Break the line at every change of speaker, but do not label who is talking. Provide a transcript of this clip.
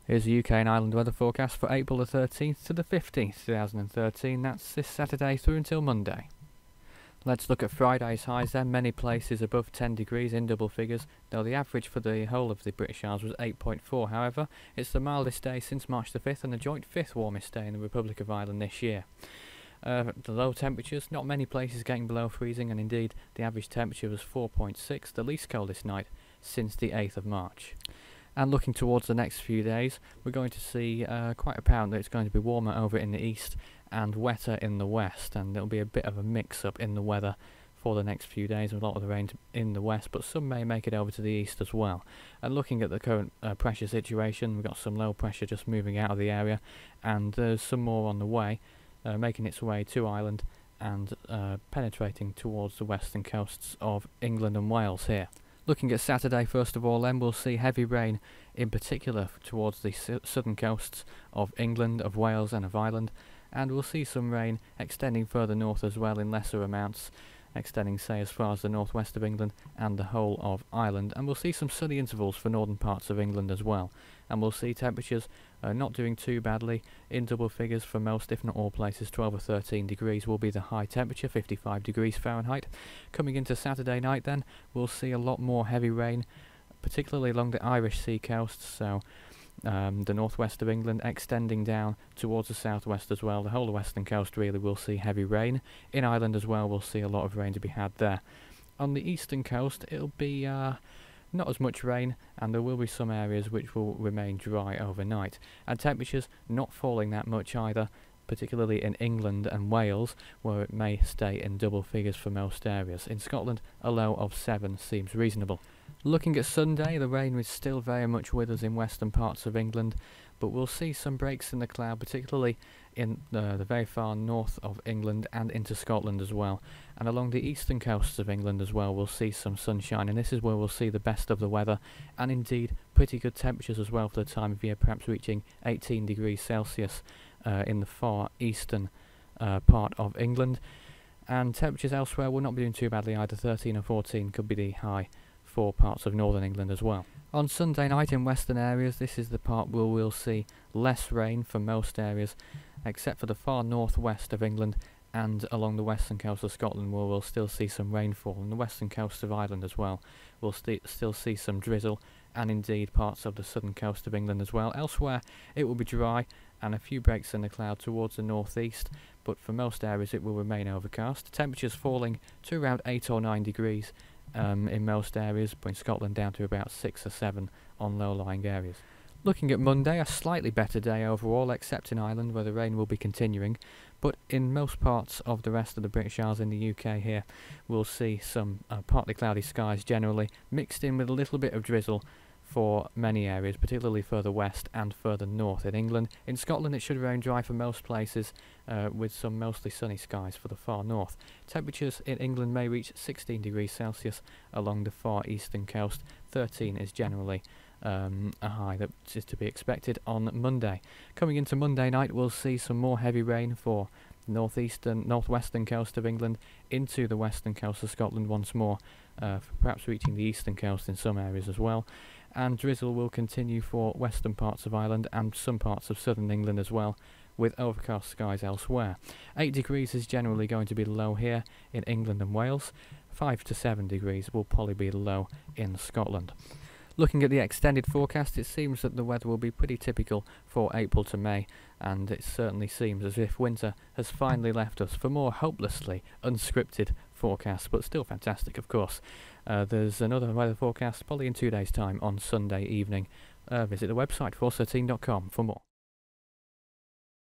Here's the UK and Ireland weather forecast for April the 13th to the 15th, 2013. That's this Saturday through until Monday. Let's look at Friday's highs then. Many places above 10 degrees in double figures, though the average for the whole of the British Isles was 8.4. However, it's the mildest day since March the 5th and the joint 5th warmest day in the Republic of Ireland this year. The low temperatures, not many places getting below freezing, and indeed the average temperature was 4.6, the least coldest night since the 8th of March. And looking towards the next few days, we're going to see quite apparent that it's going to be warmer over in the east and wetter in the west, and there'll be a bit of a mix-up in the weather for the next few days. A lot of the rain in the west, but some may make it over to the east as well. And looking at the current pressure situation, we've got some low pressure just moving out of the area, and there's some more on the way, making its way to Ireland and penetrating towards the western coasts of England and Wales here. Looking at Saturday first of all, then we'll see heavy rain, in particular towards the southern coasts of England, of Wales and of Ireland, and we'll see some rain extending further north as well in lesser amounts, extending say as far as the northwest of England and the whole of Ireland, and we'll see some sunny intervals for northern parts of England as well. And we'll see temperatures not doing too badly, in double figures for most, if not all places. 12 or 13 degrees will be the high temperature, 55 degrees Fahrenheit. Coming into Saturday night then, we'll see a lot more heavy rain, particularly along the Irish sea coast, so the northwest of England extending down towards the southwest as well. The whole of the western coast really will see heavy rain. In Ireland as well, we'll see a lot of rain to be had there. On the eastern coast, it'll be not as much rain, and there will be some areas which will remain dry overnight, and temperatures not falling that much either, particularly in England and Wales, where it may stay in double figures for most areas. In Scotland, a low of 7 seems reasonable. Looking at Sunday, the rain is still very much with us in western parts of England, but we'll see some breaks in the cloud, particularly in the very far north of England and into Scotland as well. And along the eastern coasts of England as well, we'll see some sunshine, and this is where we'll see the best of the weather, and indeed pretty good temperatures as well for the time of year, perhaps reaching 18 degrees Celsius in the far eastern part of England. And temperatures elsewhere will not be doing too badly either. 13 or 14 could be the high for parts of northern England as well. On Sunday night in western areas, this is the part where we'll see less rain for most areas, except for the far northwest of England and along the western coast of Scotland, where we'll still see some rainfall. On the western coast of Ireland as well, we'll still see some drizzle, and indeed parts of the southern coast of England as well. Elsewhere it will be dry and a few breaks in the cloud towards the northeast, but for most areas it will remain overcast. Temperatures falling to around 8 or 9 degrees in most areas, but in Scotland down to about 6 or 7 on low-lying areas. Looking at Monday, a slightly better day overall, except in Ireland where the rain will be continuing, but in most parts of the rest of the British Isles in the UK here, we'll see some partly cloudy skies generally, mixed in with a little bit of drizzle for many areas, particularly further west and further north in England. In Scotland it should remain dry for most places, with some mostly sunny skies for the far north. Temperatures in England may reach 16 degrees Celsius along the far eastern coast. 13 is generally a high that is to be expected on Monday. Coming into Monday night, we'll see some more heavy rain for northwestern coast of England into the western coast of Scotland once more, perhaps reaching the eastern coast in some areas as well. And drizzle will continue for western parts of Ireland and some parts of southern England as well, with overcast skies elsewhere. 8 degrees is generally going to be the low here in England and Wales. 5 to 7 degrees will probably be the low in Scotland. Looking at the extended forecast, it seems that the weather will be pretty typical for April to May, and it certainly seems as if winter has finally left us for more hopelessly unscripted forecasts, but still fantastic of course. There's another weather forecast probably in 2 days' time on Sunday evening. Visit the website 413.com for more.